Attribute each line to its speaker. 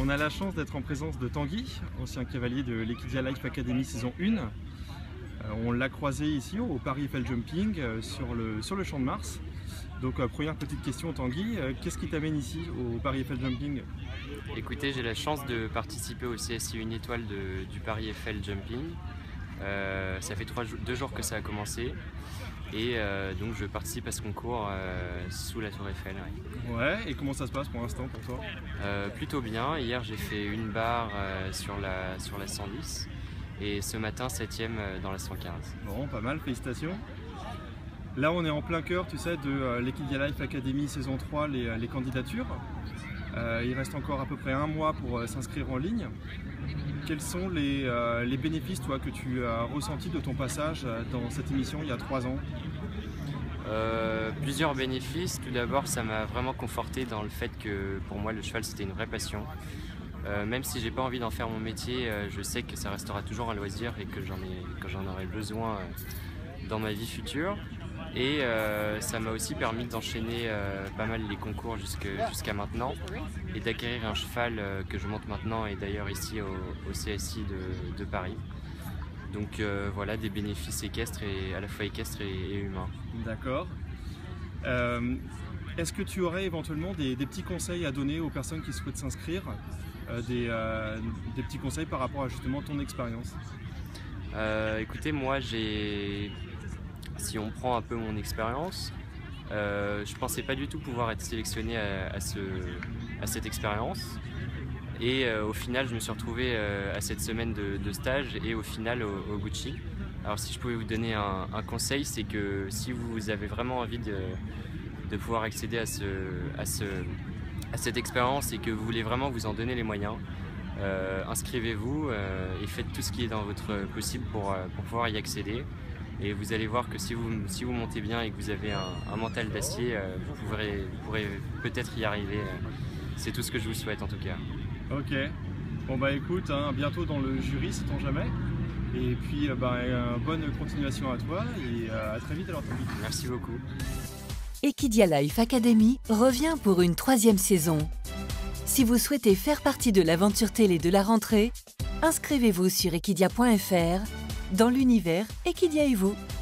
Speaker 1: On a la chance d'être en présence de Tanguy, ancien cavalier de l'Equidia Life Academy saison 1. On l'a croisé ici au Paris Eiffel Jumping sur le Champ de Mars. Donc première petite question Tanguy, qu'est-ce qui t'amène ici au Paris Eiffel Jumping?
Speaker 2: Écoutez, j'ai la chance de participer au CSI Une Étoile du Paris Eiffel Jumping. Ça fait 2 jours que ça a commencé et donc je participe à ce concours sous la Tour Eiffel.
Speaker 1: Ouais, et comment ça se passe pour l'instant pour toi?
Speaker 2: Plutôt bien. Hier j'ai fait une barre sur la 110 et ce matin 7e dans la 115.
Speaker 1: Bon, pas mal, félicitations. Là on est en plein cœur, tu sais, de l'Equidia Life Academy saison 3, les candidatures. Il reste encore à peu près un mois pour s'inscrire en ligne. Quels sont les bénéfices toi, que tu as ressentis de ton passage dans cette émission il y a 3 ans?
Speaker 2: Plusieurs bénéfices. Tout d'abord, ça m'a vraiment conforté dans le fait que pour moi le cheval c'était une vraie passion. Même si j'ai pas envie d'en faire mon métier, je sais que ça restera toujours un loisir et que j'en aurai besoin dans ma vie future. Et ça m'a aussi permis d'enchaîner pas mal les concours jusqu'à maintenant et d'acquérir un cheval que je monte maintenant et d'ailleurs ici au CSI de Paris. Donc voilà, des bénéfices équestres et à la fois équestres et humains.
Speaker 1: D'accord. Est-ce que tu aurais éventuellement des petits conseils à donner aux personnes qui souhaitent s'inscrire, des petits conseils par rapport à justement ton expérience?
Speaker 2: Écoutez, moi si on prend un peu mon expérience, je pensais pas du tout pouvoir être sélectionné à cette expérience. Et au final, je me suis retrouvé à cette semaine de stage et au final au Gucci. Alors si je pouvais vous donner un conseil, c'est que si vous avez vraiment envie de pouvoir accéder à cette expérience et que vous voulez vraiment vous en donner les moyens, inscrivez-vous et faites tout ce qui est dans votre possible pour pouvoir y accéder. Et vous allez voir que si vous montez bien et que vous avez un mental d'acier, vous pourrez peut-être y arriver. C'est tout ce que je vous souhaite en tout cas.
Speaker 1: Ok. Bon bah écoute, hein, bientôt dans le jury, sait-on jamais. Et puis bonne continuation à toi et à très vite alors Tanguy.
Speaker 2: Merci beaucoup.
Speaker 3: Equidia Life Academy revient pour une 3e saison. Si vous souhaitez faire partie de l'aventure télé de la rentrée, inscrivez-vous sur equidia.fr dans l'univers Equidia et vous.